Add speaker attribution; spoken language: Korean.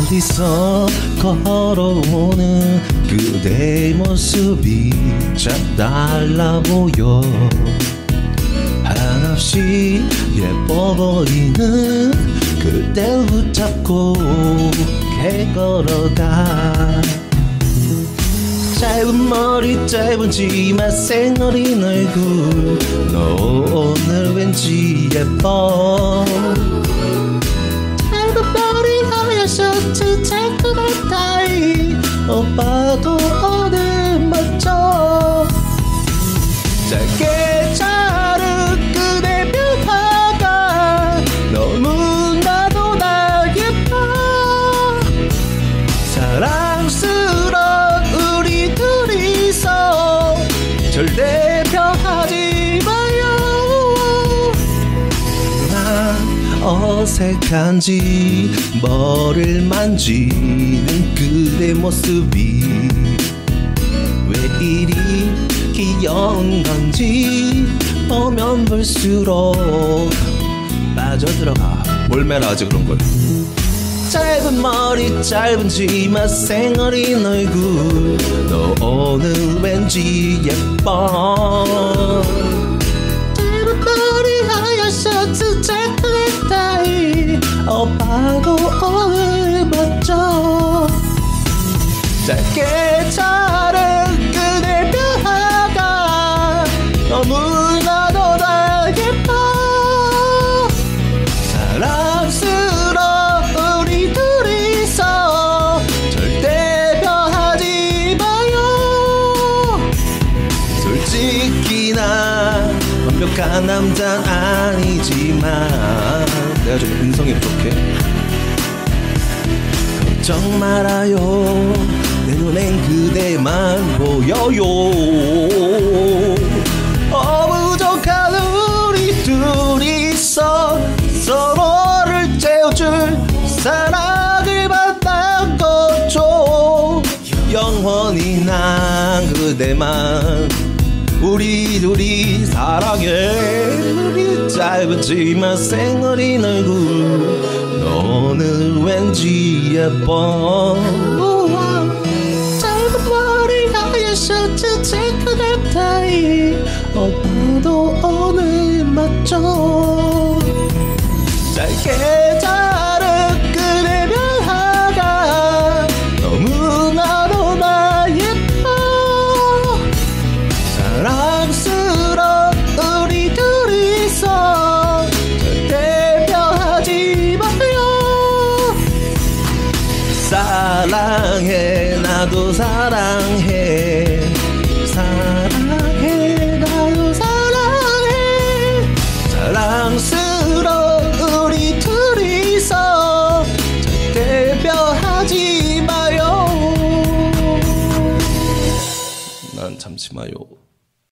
Speaker 1: 둘이서 걸어오는 그대의 모습이 참 달라 보여. 한없이 예뻐 보이는 그댈 붙잡고 길 걸어가. 짧은 머리 짧은 치마 생어린 얼굴 너 오늘 왠지 예뻐. 짧은 머리 하얀 셔츠 체크넥 타이 오빠도 오늘 멋져. 짧게 자른 그대 뼈가 너무나도 나 예뻐. 사랑스러운 우리 둘이서 절대 변하지 마요. 난 어색한지 머리를 만지는 그대 모습이 왜 이리 귀여운 건지 보면 볼수록 빠져들어가. 몰매라지 그런 걸. 짧은 머리 짧은 치마 생어린 얼굴 너 오늘 왠지 예뻐. 짧은 머리 하얀 셔츠 체크넥 타이 오빠도 오늘 멋져. 짧게 자른 그대 뼈가 너무나도 다 예뻐. 사랑스러운 우리 둘이서 절대 변하지 마요. 솔직히 난 완벽한 남자는 아니지만 내가 좀 인성이 부족해. 걱정 말아요. 내 눈엔 그대만 보여요. 부족한 우리 둘이서 서로를 채워줄 사랑을 만난 거죠. 영원히 난 그대만 우리 둘이 사랑해. 우리 짧은 치마 생어린 얼굴 너는 왠지 예뻐. 짧은 머리 하얀 셔츠 체크넥 타이 오빠도 오늘 멋져. 짧게 자른 그대 면화가 너무나도 나 예뻐. 사랑스러운 우리 둘이서 절대 변하지 마요. 사랑해 나도 사랑해. 사랑해 나도 사랑해. 사랑스러운 우리 둘이서 절대 변하지 마요. 난 잠시 마요.